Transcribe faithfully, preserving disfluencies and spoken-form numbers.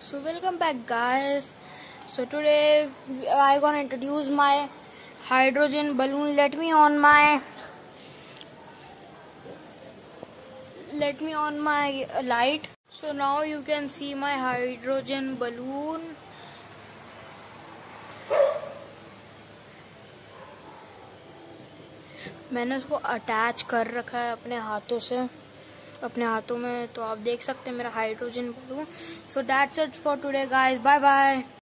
So welcome back, guys. So today I gonna introduce my hydrogen balloon. Let me on my let me on my light. So now you can see my hydrogen balloon. मैंने उसको attach कर रखा है अपने हाथों से अपने हाथों में, तो आप देख सकते हैं मेरा hydrogen balloon. So that's it for today guys. Bye bye.